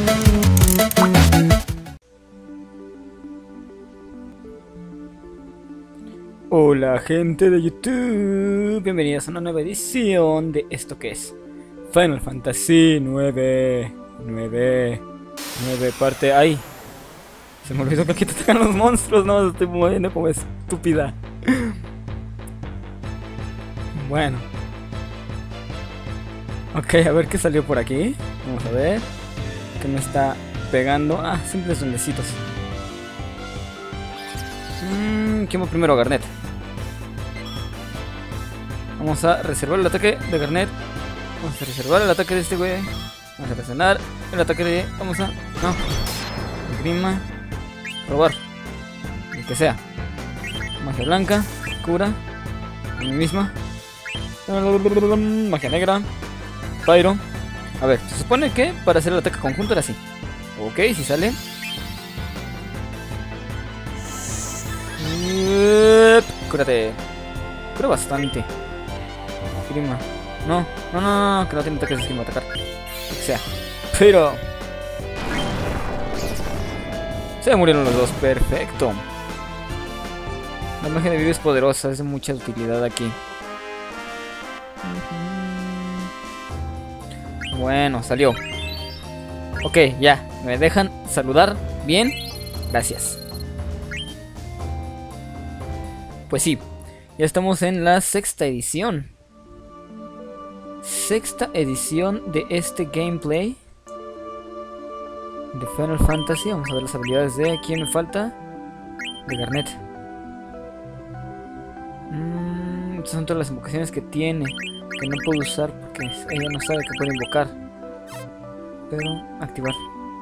Hola gente de YouTube, bienvenidos a una nueva edición de esto que es Final Fantasy 9 parte... ¡Ay! Se me olvidó que aquí te atacan los monstruos, no, estoy moviendo como estúpida. Bueno. Ok, a ver qué salió por aquí. Vamos a ver. ¿Qué me está pegando? Ah, simples duendecitos. ¿Quién va primero? Garnet. Vamos a reservar el ataque de Garnet. Vamos a reservar el ataque de este güey. Vamos a reservar el ataque de... Vamos a... No. Grima. Robar. El que sea. Magia blanca. Cura. A mí misma. Magia negra. Pyro. A ver, se supone que para hacer el ataque conjunto era así. Ok, si sale. Cúrate. Cura bastante. Grima. No, que no tiene ataques de esquema atacar. O sea. Pero se murieron los dos, perfecto. La magia de vida es poderosa, es de mucha utilidad aquí. Bueno, salió. Ok, ya, me dejan saludar bien. Gracias. Pues sí, ya estamos en la sexta edición. Sexta edición de este gameplay de Final Fantasy. Vamos a ver las habilidades de... ¿Quién me falta? De Garnet. Estas son todas las invocaciones que tiene, que no puedo usar porque ella no sabe que puede invocar. Pero activar.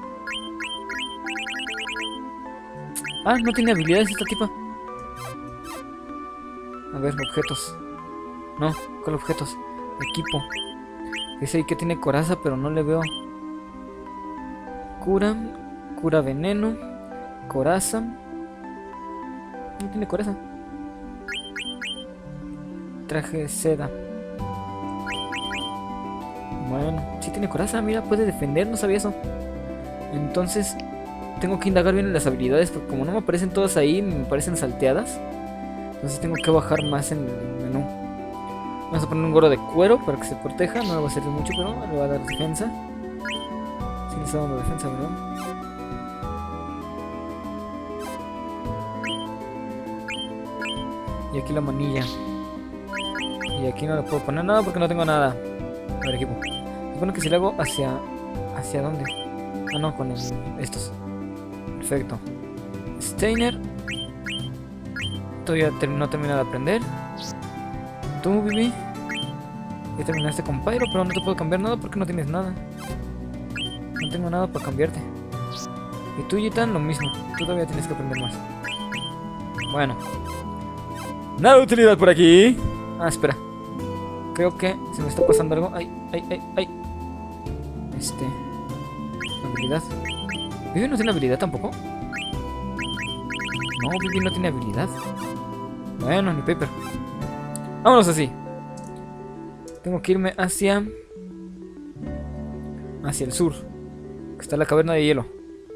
Ah, no tiene habilidades esta tipa. A ver, objetos. No, ¿cuál objetos? Equipo. Dice ahí que tiene coraza, pero no le veo. Cura. Cura veneno. Coraza. No tiene coraza. Traje de seda. Bueno, sí tiene coraza, mira, puede defender, no sabía eso. Entonces, tengo que indagar bien en las habilidades, porque como no me aparecen todas ahí, me parecen salteadas. Entonces tengo que bajar más en el menú. Vamos a poner un gorro de cuero para que se proteja. No le va a servir mucho, pero le va a dar defensa. Sí le está dando defensa, ¿verdad? Y aquí la manilla. Y aquí no le puedo poner nada porque no tengo nada. A ver, equipo. Supone que si le hago hacia... ¿Hacia dónde? Ah, no, con estos. Perfecto. Steiner. Todavía no termina de aprender. Tú, Vivi. Ya terminaste con Pyro, pero no te puedo cambiar nada porque no tienes nada. No tengo nada para cambiarte. Y tú, Gitan, lo mismo. Tú todavía tienes que aprender más. Bueno. Nada de utilidad por aquí. Ah, espera. Creo que se me está pasando algo. Ay. Habilidad. ¿Vivi no tiene habilidad tampoco? No, Vivi no tiene habilidad. Bueno, ni Paper. Vámonos así. Tengo que irme hacia el sur. Que está la caverna de hielo.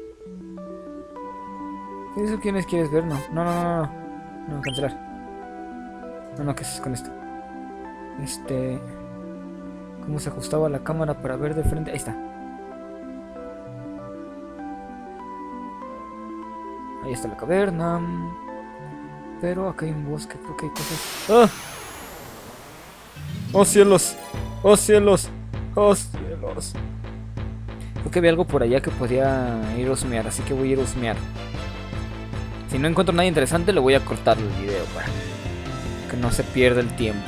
¿Eso quiénes quieres ver? No, cancelar. No, ¿qué haces con esto? ¿Cómo se ajustaba la cámara para ver de frente? Ahí está. Ahí está la caverna. Pero acá hay un bosque, creo que hay cosas. ¡Ah! ¡Oh cielos! ¡Oh cielos! ¡Oh cielos! Creo que había algo por allá que podía ir a husmear, así que voy a ir a husmear. Si no encuentro nada interesante, le voy a cortar el video para que no se pierda el tiempo.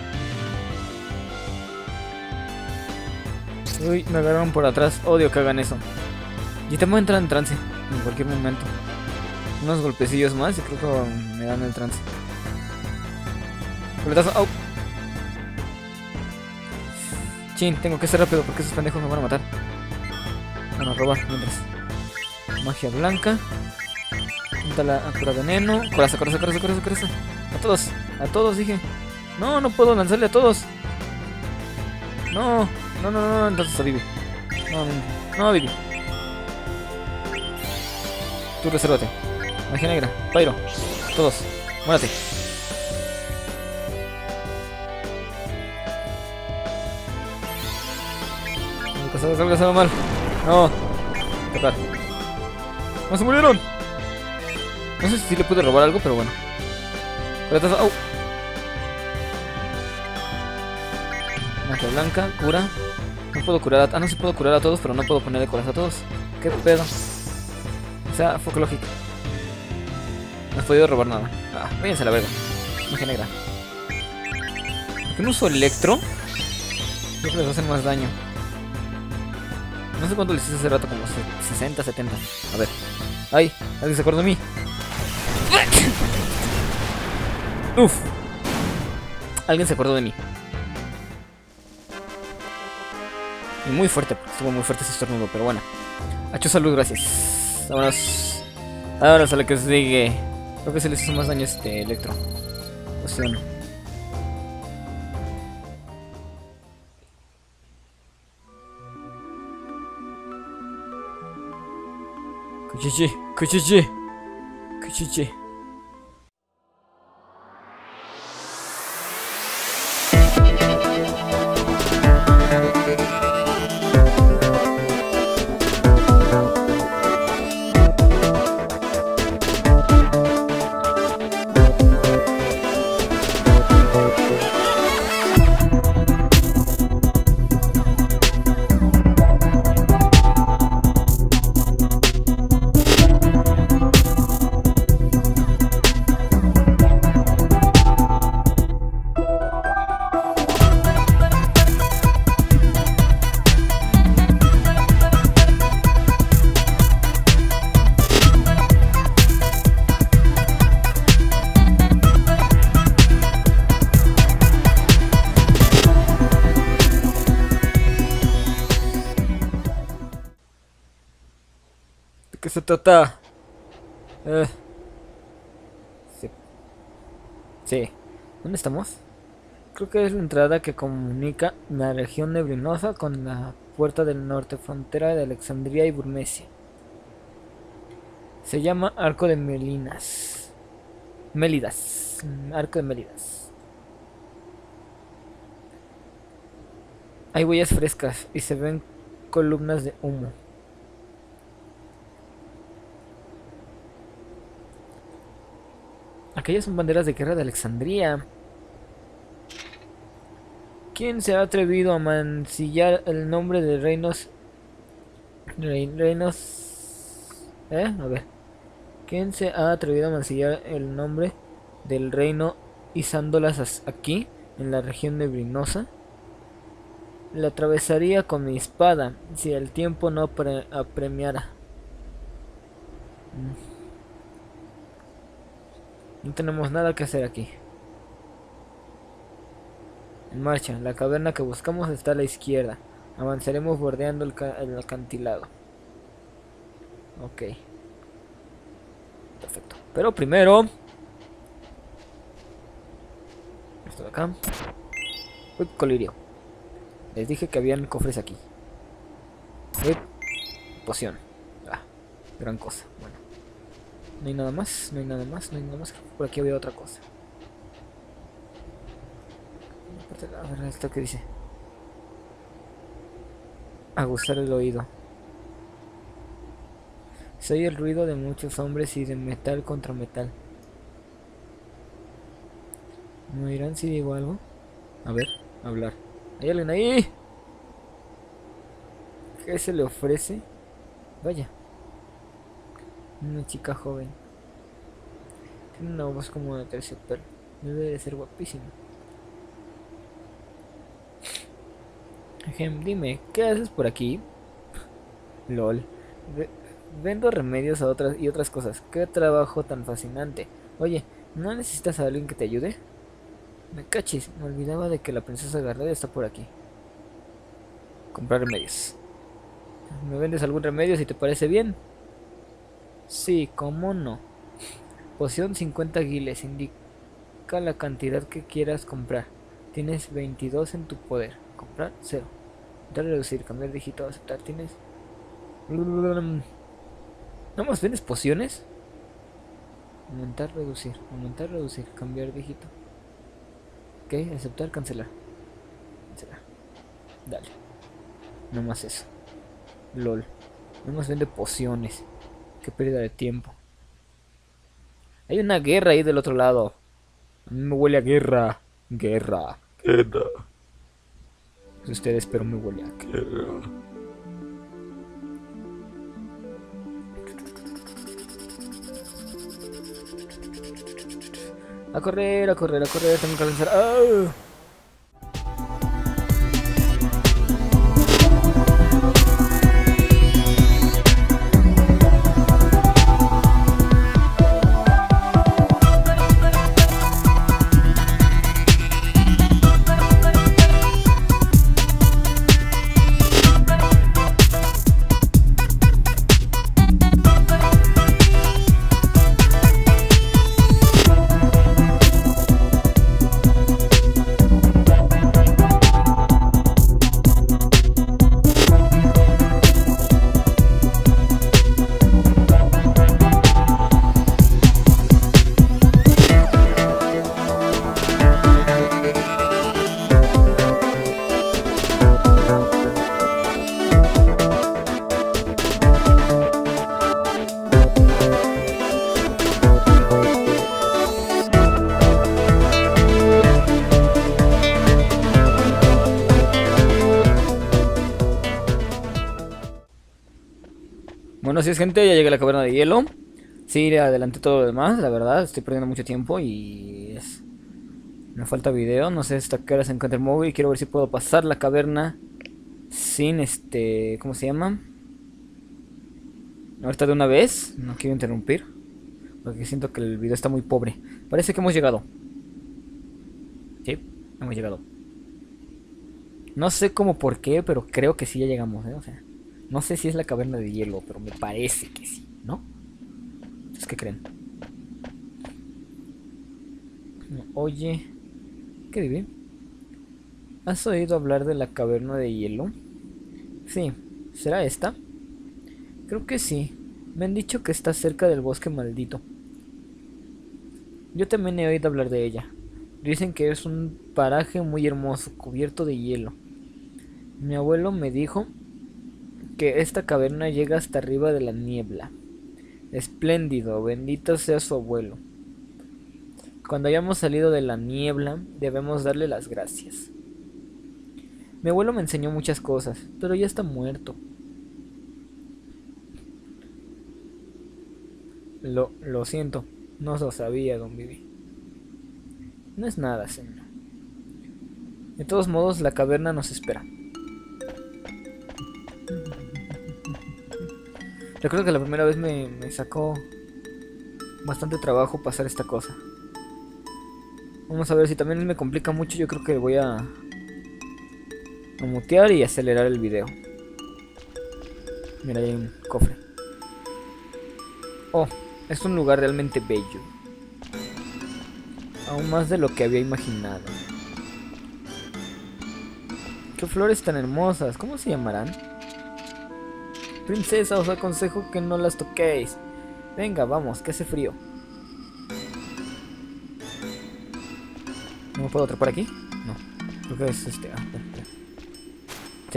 Uy, me agarraron por atrás. Odio que hagan eso. Y te voy a entrar en trance en cualquier momento. Unos golpecillos más y creo que me dan el trance. Coletazo. ¡Au! Chin, tengo que ser rápido porque esos pendejos me van a matar. Van a robar mientras. Magia blanca. Junta la cura veneno. Coraza. A todos dije. No puedo lanzarle a todos. No, entonces a Vivi. No, Vivi. Tú resérvate. Magia negra. Pyro. Todos. Muérate. Algo pasado mal. No. Tocar. No se murieron. No sé si le pude robar algo, pero bueno. ¡Oh! Magia blanca, cura. No puedo curar a... Ah, no, sí puedo curar a todos, pero no puedo ponerle corazón a todos. ¿Qué pedo? O sea, foco lógico. No he podido robar nada. Ah, váyanse a la verga. Magia negra. ¿Por qué no uso electro? Creo que les va a hacer más daño. No sé cuánto les hice hace rato, como 60, 70. A ver. ¡Ay! ¿Alguien se acuerda de mí? ¡Uf! Alguien se acordó de mí. Y muy fuerte, porque estuvo muy fuerte ese estornudo, pero bueno. Hacho salud, gracias. Vámonos. Ahora a la que sigue. Creo que se les hizo más daño este electro. Poción. Cuchichi, cuchichi, cuchichi. ¿Qué se trata? Sí. Sí. ¿Dónde estamos? Creo que es la entrada que comunica la región neblinosa con la puerta del norte, frontera de Alexandría y Burmecia. Se llama Arco de Melinas. Mélidas. Arco de Mélidas. Hay huellas frescas y se ven columnas de humo. Aquellas son banderas de guerra de Alexandría. ¿Quién se ha atrevido a mancillar el nombre de reinos? A ver. ¿Quién se ha atrevido a mancillar el nombre del reino izándolas aquí, en la región neblinosa? La atravesaría con mi espada, si el tiempo no apremiara. No tenemos nada que hacer aquí. En marcha, la caverna que buscamos está a la izquierda. Avanzaremos bordeando el acantilado. Ok. Perfecto. Pero primero... esto de acá. Uy, colirio. Les dije que habían cofres aquí. Uy, poción. Ah, gran cosa. Bueno. No hay nada más, no hay nada más, no hay nada más. Por aquí había otra cosa. A ver, ¿esto qué dice? Aguzar el oído. Se oye el ruido de muchos hombres y de metal contra metal. ¿Me dirán si digo algo? A ver, hablar. ¿Hay alguien ahí? ¿Qué se le ofrece? Vaya. Una chica joven. Tiene una voz como de terciopelo. Debe de ser guapísima. Dime, ¿qué haces por aquí? LOL. Vendo remedios a otras cosas. Qué trabajo tan fascinante. Oye, ¿no necesitas a alguien que te ayude? Me cachis, me olvidaba de que la princesa Garrett está por aquí. Comprar remedios. ¿Me vendes algún remedio si te parece bien? Sí, cómo no. Poción 50 guiles. Indica la cantidad que quieras comprar. Tienes 22 en tu poder. Comprar 0. Dar reducir, cambiar dígito, aceptar. Tienes... ¿No más vendes pociones? Aumentar, reducir, cambiar, viejito. Ok, aceptar, cancelar. Cancelar. Dale. No más eso. LOL. No más vende pociones. Qué pérdida de tiempo. Hay una guerra ahí del otro lado. A mí me huele a guerra. Guerra. Guerra. Pues ustedes, pero me huele a guerra. Guerra. A correr, a correr, a correr. Tengo que lanzar. ¡Ah! Bueno, así es, gente, ya llegué a la caverna de hielo. Sí, le adelanté todo lo demás, la verdad, estoy perdiendo mucho tiempo y me falta video, no sé hasta qué hora se encuentra el móvil. Quiero ver si puedo pasar la caverna sin ¿cómo se llama? Ahorita de una vez, no quiero interrumpir, porque siento que el video está muy pobre. Parece que hemos llegado. Sí, hemos llegado. No sé cómo por qué, pero creo que sí ya llegamos, o sea... No sé si es la caverna de hielo, pero me parece que sí, ¿no? ¿Ustedes qué creen? Oye, ¿qué vive? ¿Has oído hablar de la caverna de hielo? Sí, ¿será esta? Creo que sí. Me han dicho que está cerca del bosque maldito. Yo también he oído hablar de ella. Dicen que es un paraje muy hermoso, cubierto de hielo. Mi abuelo me dijo que esta caverna llega hasta arriba de la niebla. Espléndido, bendito sea su abuelo. Cuando hayamos salido de la niebla, debemos darle las gracias. Mi abuelo me enseñó muchas cosas, pero ya está muerto. Lo siento, no lo sabía, don Vivi. No es nada, señor. De todos modos, la caverna nos espera. Recuerdo que la primera vez me sacó bastante trabajo pasar esta cosa. Vamos a ver si también me complica mucho. Yo creo que voy a mutear y acelerar el video. Mira, ahí hay un cofre. Oh, es un lugar realmente bello. Aún más de lo que había imaginado. Qué flores tan hermosas. ¿Cómo se llamarán? Princesa, os aconsejo que no las toquéis. Venga, vamos, que hace frío. ¿No me puedo atrapar aquí? No. Creo que es espera. Sí.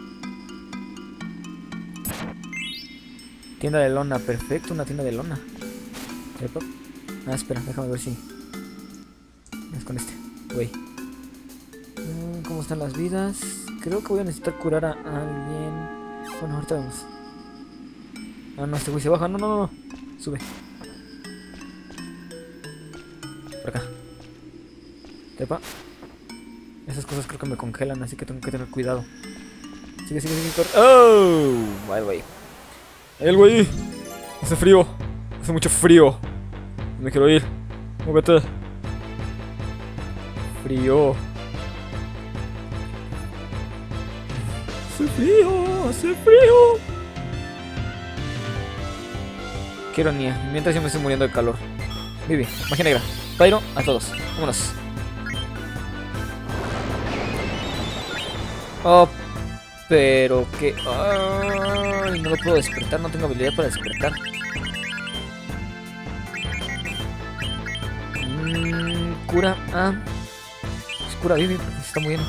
Tienda de lona, perfecto, una tienda de lona. Ah, espera, déjame ver si es con este, güey. ¿Cómo están las vidas? Creo que voy a necesitar curar a alguien. Bueno, ahorita vemos. Ah, no, este güey se baja. No, no, no, no. Sube. Por acá. Trepa. Esas cosas creo que me congelan, así que tengo que tener cuidado. Sigue, sigue, sigue, corre. ¡Oh! Vale, güey. El güey. Hace frío. Hace mucho frío. Me quiero ir. Muévete. Frío. Hace frío. Hace frío. Qué ironía. Mientras yo me estoy muriendo de calor. Vivi, magia negra. Pyro, a todos. Vámonos. Oh, pero que... Ay, no lo puedo despertar, no tengo habilidad para despertar. Cura a... Es cura Vivi porque se está muriendo.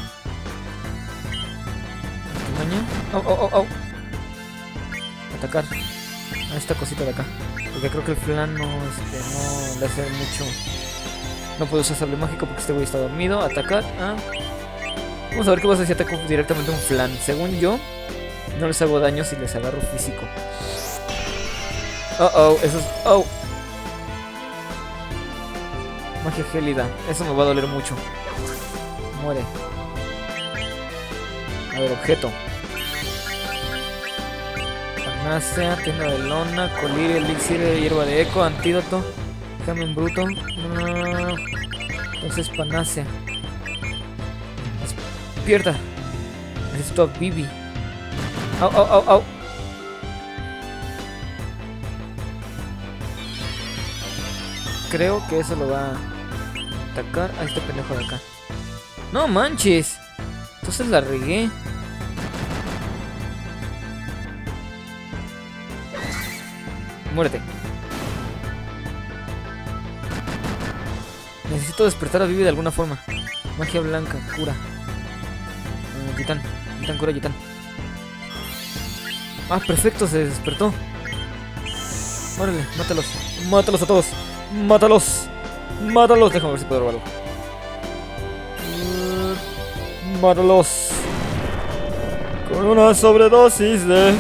Daño. Oh. Atacar a esta cosita de acá. Porque creo que el flan no le hace mucho. No puedo usar sable mágico porque este güey está dormido. Atacar a... Vamos a ver qué pasa si ataco directamente a un flan. Según yo, no les hago daño si les agarro físico. Eso es... Oh. Magia gélida. Eso me va a doler mucho. Muere. A ver, objeto. Panacea, tienda de lona, colirio, elixir de hierba de eco, antídoto, gemen bruto. Entonces panacea. Despierta. Necesito a Vivi. Au. Creo que eso lo va a atacar a este pendejo de acá. No manches. Entonces la regué. Muérete. Necesito despertar a Vivi de alguna forma. Magia blanca, cura. Gitán, cura, Gitán. Ah, perfecto, se despertó. Órale, mátalos. Mátalos a todos. Mátalos. Déjame ver si puedo robarlo. Mátalos. Con una sobredosis de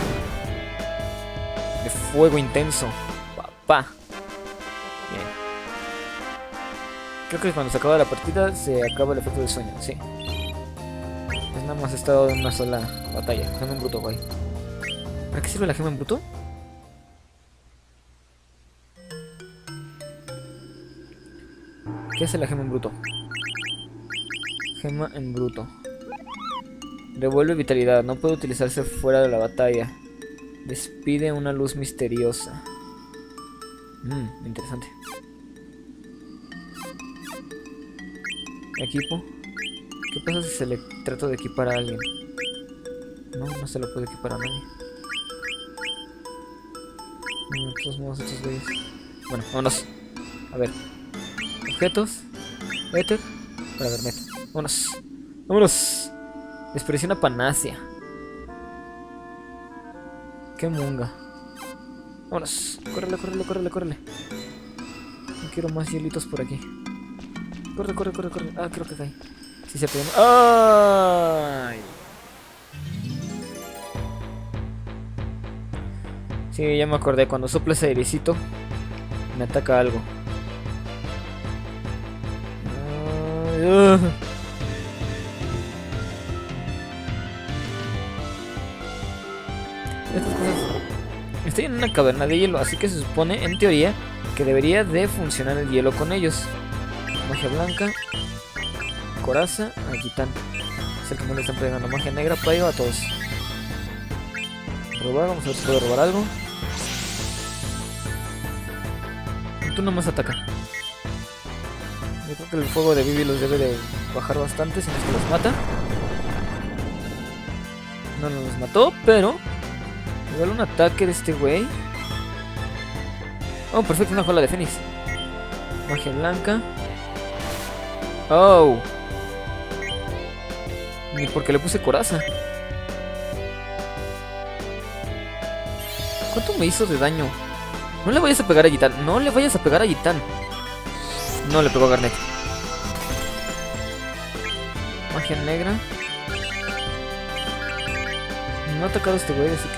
fuego intenso. Papá. Bien. Creo que cuando se acaba la partida se acaba el efecto del sueño, sí. Pues nada más he estado en una sola batalla. Gema en bruto, guay. ¿Para qué sirve la gema en bruto? ¿Qué hace la gema en bruto? Gema en bruto. Devuelve vitalidad. No puede utilizarse fuera de la batalla. Despide una luz misteriosa. Interesante. Equipo. ¿Qué pasa si se le trata de equipar a alguien? No se lo puede equipar a nadie. De todos modos, estos güeyes. Bueno, vámonos. A ver. Objetos. Éter. Para Vernet. Vámonos. Despreció una panacea. Qué munga. Vámonos. Córrele. No quiero más hielitos por aquí. Corre. Ah, creo que cae. Sí, se pegó. ¡Ay! Sí, ya me acordé. Cuando sopla ese airecito, me ataca algo. Estas cosas. Estoy en una caverna de hielo, así que se supone, en teoría, que debería de funcionar el hielo con ellos. Magia blanca, coraza, a Gitán. Es el que me le están pegando. Magia negra, pego a todos. Robar, vamos a ver si puedo robar algo. Tú nomás ataca. Yo creo que el fuego de Vivi los debe de bajar bastante, si no es que los mata. No los mató, pero igual un ataque de este güey. Oh, perfecto, una jola de Fénix. Magia blanca. Oh. Ni porque le puse coraza. ¿Cuánto me hizo de daño? No le vayas a pegar a Gitán. No le pegó a Garnet. Magia negra. No ha atacado a este güey, así que...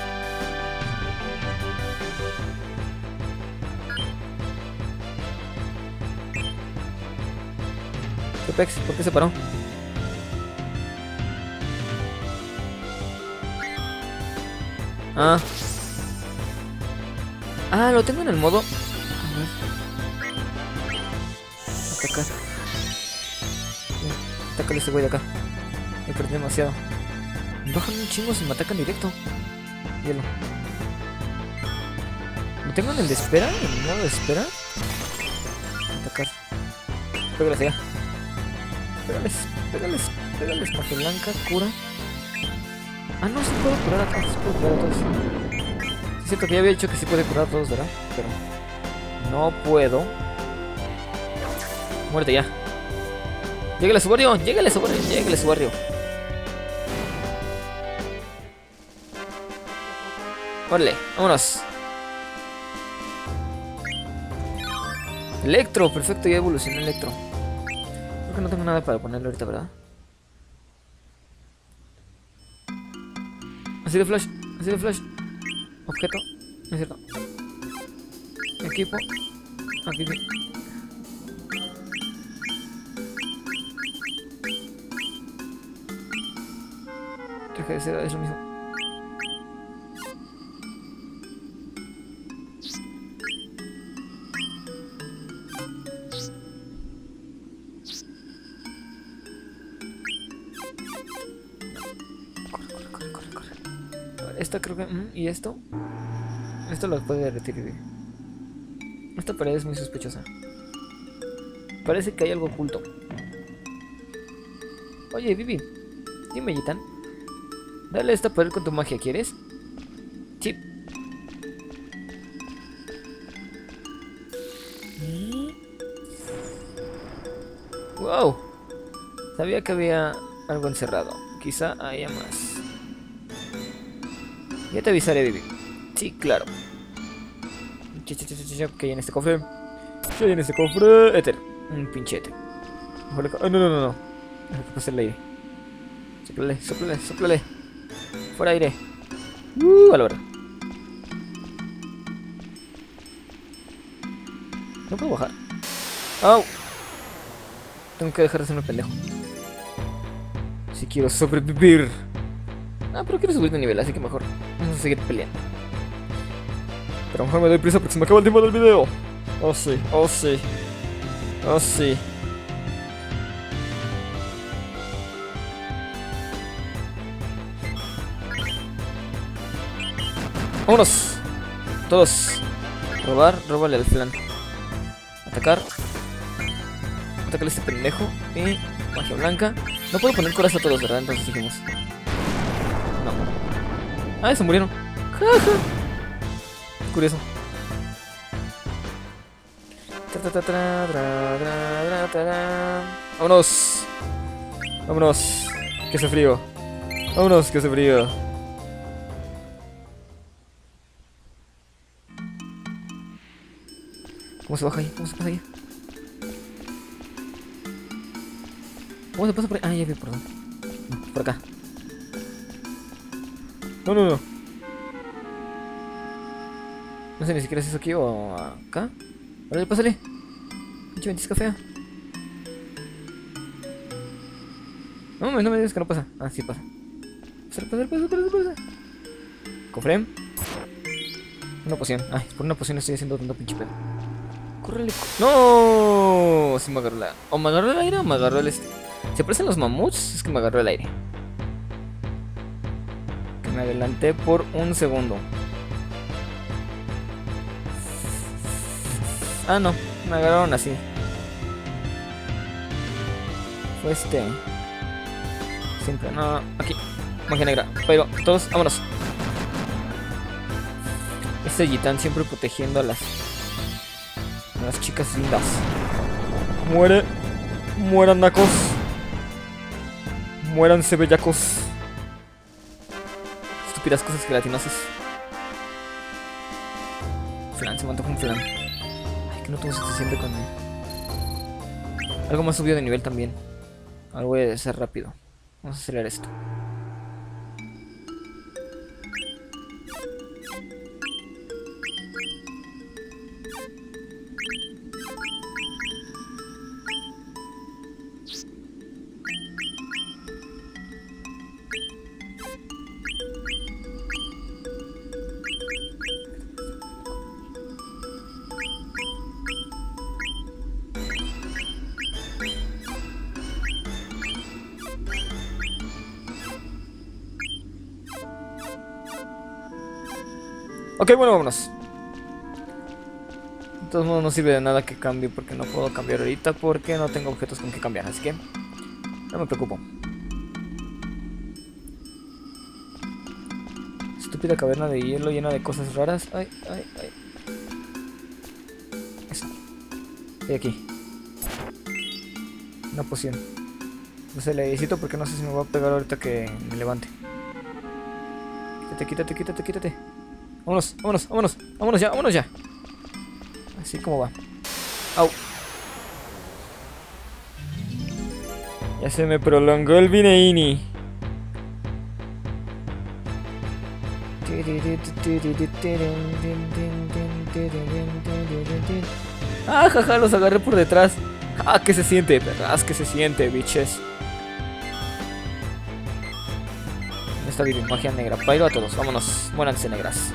¿Qué pex? ¿Por qué se paró? Ah, lo tengo en el modo... Atacar. Atácale a ese güey de acá. Me perdí demasiado. Me bajan un chingo si me atacan directo. Hielo. ¿Lo tengo en el de espera? ¿En el modo de espera? Atacar. Pégales allá. Pégales. Magia blanca, cura. Ah, no, sí puedo curar a todos, sí puedo curar a todos. Sí, es cierto que ya había dicho que sí puede curar a todos, ¿verdad? Pero no puedo. Muerte ya. Lléguele a su barrio, lléguele a su barrio, lléguele a su barrio. Órale, vámonos. Electro, perfecto, ya evolucionó Electro. Creo que no tengo nada para ponerlo ahorita, ¿verdad? Así de flash, así de flash. Objeto, no es cierto. Equipo. Aquí sí. Traje de seda, es lo mismo. Corre. A ver, esta creo que... ¿y esto? Esto lo puede derretir, Vivi. Esta pared es muy sospechosa. Parece que hay algo oculto. Oye, Vivi. Dime, Gitan. Dale a esta pared con tu magia, ¿quieres? Sí. Wow. Sabía que había algo encerrado. Quizá haya más. Ya te avisaré, Vivi. Sí, claro. ¿Qué hay en este cofre? ¿Qué hay en este cofre? Éter. Un pinche éter. Oh, no. Deja que pase el aire. Sóplale. Fuera aire. A la hora. No puedo bajar. ¡Au! Tengo que dejar de ser un pendejo. Si quiero sobrevivir. Ah, pero quiero subir de nivel, así que mejor vamos a seguir peleando. Pero mejor me doy prisa porque se me acaba el tiempo del video. Oh sí. ¡Vámonos! Todos. Róbale al flan. Atacar. Atacarle a este pendejo. Y magia blanca. No puedo poner corazón a todos, ¿verdad? Entonces seguimos. No. Ah, se murieron. Curioso. Vámonos. Que hace frío. ¿Cómo se baja ahí? ¿Cómo se pasa ahí? ¿Cómo se pasa por ahí? Ah, ya vi, perdón. No, por acá. No. No sé ni siquiera si es aquí o acá. Órale, pásale. Pinche ventisca fea. No me digas que no pasa. Ah, sí pasa. Pasa. Cofre. Una poción. Ay, por una poción estoy haciendo tanto pinche pedo. Córrele. ¡No! Sí me agarró la... O me agarró el aire o me agarró el este. Si aparecen los mamuts, es que me agarró el aire. Que me adelanté por un segundo. Ah, no. Me agarraron así. Fue este... Siempre, no. Aquí. Magia negra. Pero todos, vámonos. Este Gitan siempre protegiendo a las chicas lindas. Mueran nacos. Muéranse bellacos. Estúpidas cosas gelatinosas. Flan, se me antoja un flan. Ay, que no tengo suficiente con él. Algo más subido de nivel también. Algo de ser rápido. Vamos a acelerar esto. Ok, bueno, vámonos. De todos modos no sirve de nada que cambie porque no puedo cambiar ahorita porque no tengo objetos con que cambiar, así que no me preocupo. estúpida caverna de hielo llena de cosas raras. Ay, ay, ay. Eso. Y aquí. Una poción. Entonces la necesito porque no sé si me va a pegar ahorita que me levante. Quítate, quítate, quítate, quítate. Vámonos, vámonos, vámonos. Vámonos ya, vámonos ya. Así como va. Au. Ya se me prolongó el Vineini. Ah, jaja, los agarré por detrás. Ah, que se siente, perras, que se siente, bitches. Esta vive magia negra. Pyro a todos, vámonos. Muéranse, negras.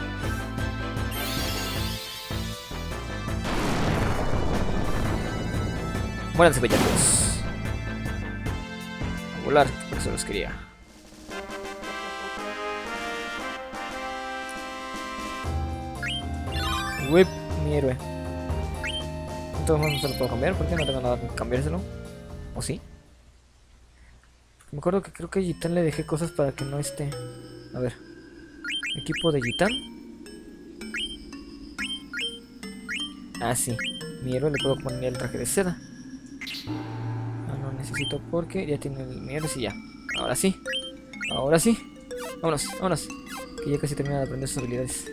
Muéranse, bellacos. A volar, por eso los quería. Whip, mi héroe. Entonces no se lo puedo cambiar porque no tengo nada que cambiárselo. ¿O sí? Me acuerdo que creo que a Gitán le dejé cosas para que no esté. A ver. Equipo de Gitán. Ah, sí. Mi héroe le puedo poner el traje de seda. Ah, no necesito porque ya tiene el mi héroe, sí, ya. Ahora sí. Ahora sí. Vámonos, vámonos. Que ya casi termina de aprender sus habilidades.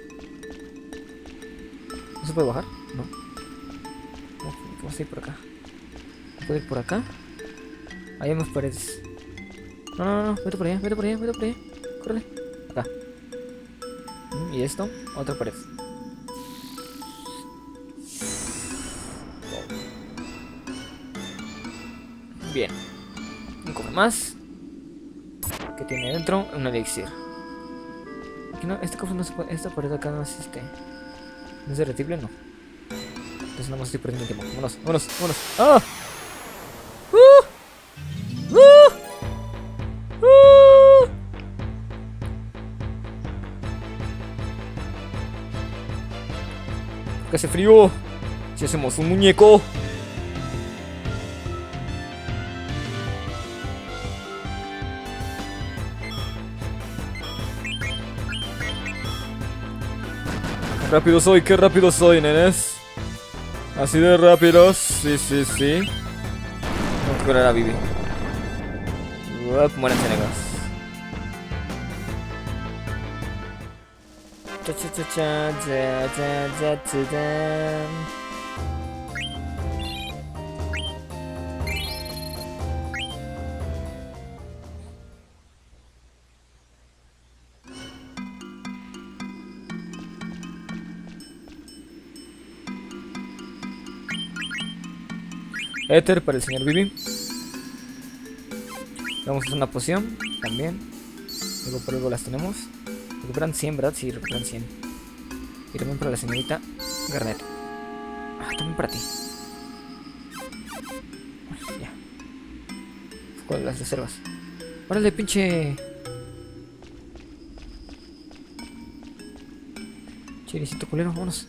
¿No se puede bajar? No. No, vamos a ir por acá. ¿Puedo ir por acá? Ahí hay más paredes. No, no, no, vete por allá, vete por allá, vete por allá. Córrele. Acá. Y esto, otra pared. Bien. Un cofre más. Que tiene dentro un elixir. Aquí no, este cofre no se puede. Esta pared acá no es ¿no es derretible? No. Entonces no estoy perdiendo tiempo. Vámonos, vámonos, vámonos. ¡Ah! Que hace frío. Si hacemos un muñeco. Qué rápido soy, nenes. Así de rápidos. Sí, sí, sí. Vamos a curar a Vivi. Muéranse, negros. Éter para el señor Vivi. Vamos a hacer una poción también. Luego por algo las tenemos. Recuperan 100, ¿verdad? Sí, recuperan 100. Y también para la señorita Garnet. Ah, también para ti. Ya. ¿Cuáles las reservas? ¡Órale, pinche! Chiricito culero, vámonos.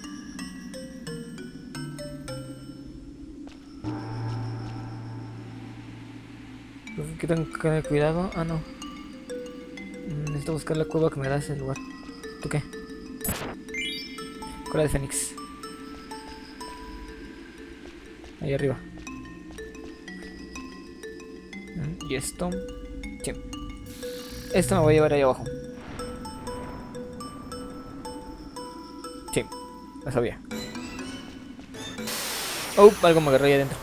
Que tengo que tener cuidado. Ah, no. Necesito buscar la cueva que me da ese lugar. ¿Tú qué? Cola de Fénix. Ahí arriba. Y esto. Sí. Esto me voy a llevar ahí abajo. Sí, lo sabía. Oh, algo me agarró ahí adentro.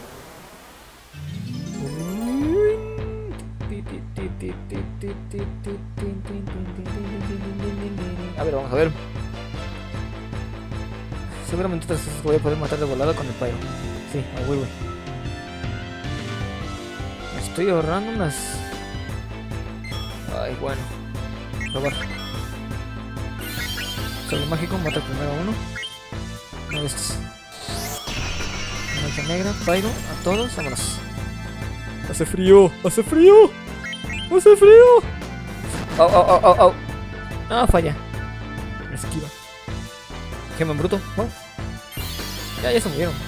A ver, vamos a ver. Seguramente otras cosas voy a poder matar de volada con el Pyro. Sí, a huevo. Me estoy ahorrando unas. Ay, bueno. Probar. Solo mágico, mata primero a uno. Uno de estos. Mancha negra, Pyro, a todos, vámonos. Hace frío, hace frío. ¡Hace frío! ¡Au, au, au, au, au! Ah, falla. Esquiva. Gema en bruto. Oh. Ya se murieron.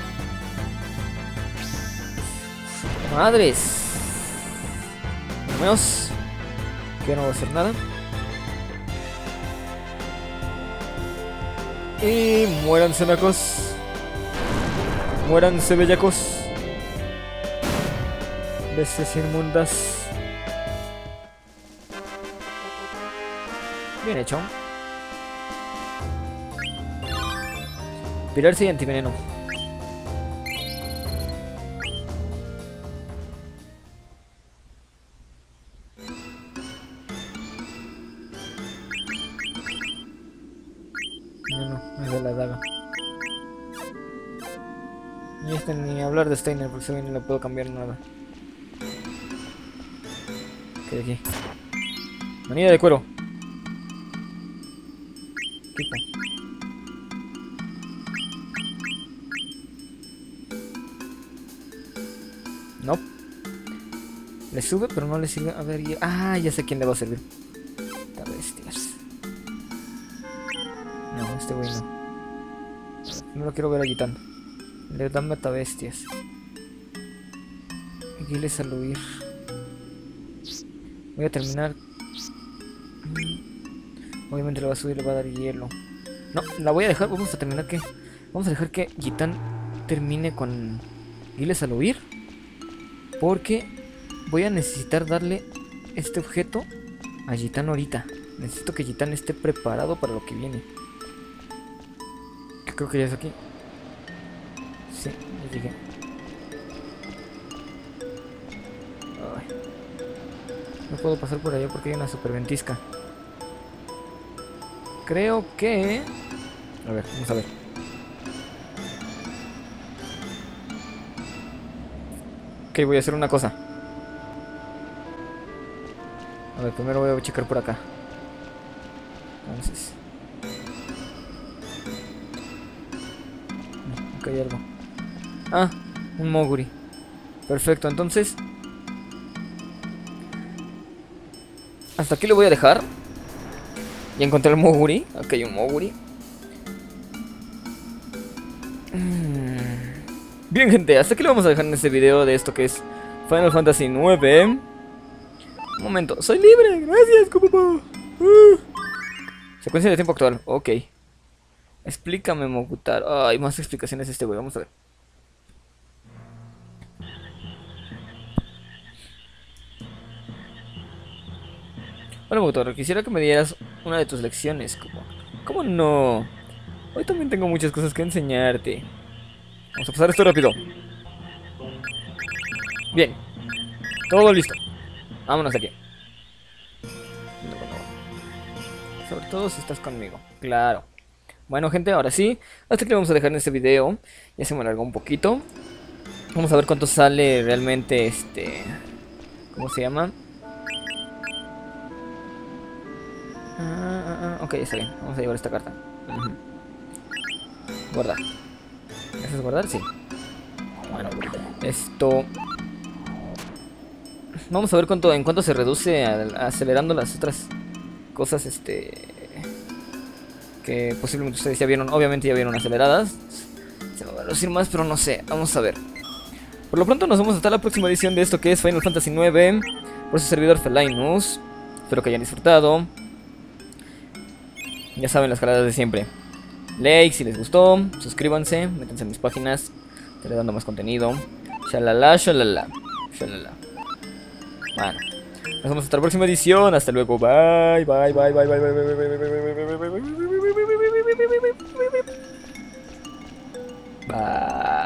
Madres. Al menos que no va a hacer nada. Y muéranse, nacos. Muéranse, bellacos. Bestias inmundas. Bien hecho. Pirarse y antiveneno. No, es de la daga. Y ni hablar de Steiner porque no le puedo cambiar nada. ¿Qué hay aquí? Manilla de cuero. Equipo. No. Le sube, pero no le sirve. A ver, ya sé quién le va a servir. Esta bestias. No, este güey no. No lo quiero ver agitando. Le dan metabestias. Giles al huir. Voy a terminar. Obviamente le va a subir, le va a dar hielo. No, la voy a dejar. Vamos a terminar que. Vamos a dejar que Gitán termine con Giles al huir. Porque voy a necesitar darle este objeto a Gitán ahorita. Necesito que Gitán esté preparado para lo que viene. Creo que ya es aquí. Sí, ya llegué. Ay. No puedo pasar por allá porque hay una super ventisca. Creo que... A ver, vamos a ver. Ok, voy a hacer una cosa. A ver, primero voy a checar por acá. Entonces... No, acá hay algo. Ah, un Moguri. Perfecto, entonces... Hasta aquí lo voy a dejar. Ya encontré el Moguri. Aquí hay un Moguri. Bien, gente, hasta aquí lo vamos a dejar en este video de esto que es Final Fantasy IX. Un momento, soy libre, gracias, Kupopo. Secuencia de tiempo actual, ok. Explícame, Mogutaro. Hay más explicaciones de este güey, vamos a ver. Bueno, Mogutaro, quisiera que me dieras una de tus lecciones. ¿Cómo no? Hoy también tengo muchas cosas que enseñarte. Vamos a pasar esto rápido. Bien. Todo listo. Vámonos aquí. Sobre todo si estás conmigo. Claro. Bueno, gente, ahora sí. Hasta aquí lo vamos a dejar en este video. Ya se me alargó un poquito. Vamos a ver cuánto sale realmente ¿cómo se llama? Ok, está bien. Vamos a llevar esta carta. Guardar. ¿Eso es guardar? Sí. Bueno, esto... Vamos a ver en cuánto se reduce acelerando las otras cosas, que posiblemente ustedes ya vieron. Obviamente ya vieron aceleradas. Se me va a reducir más, pero no sé. Vamos a ver. Por lo pronto nos vemos hasta la próxima edición de esto que es Final Fantasy IX. Por su servidor Felinus. Espero que hayan disfrutado. Ya saben las jaladas de siempre. Like si les gustó, suscríbanse, métanse en mis páginas, estaré dando más contenido. Shalala, shalala, shalala. Bueno, nos vemos hasta la próxima edición. Hasta luego, bye, bye, bye, bye, bye, bye, bye, bye, bye, bye, bye.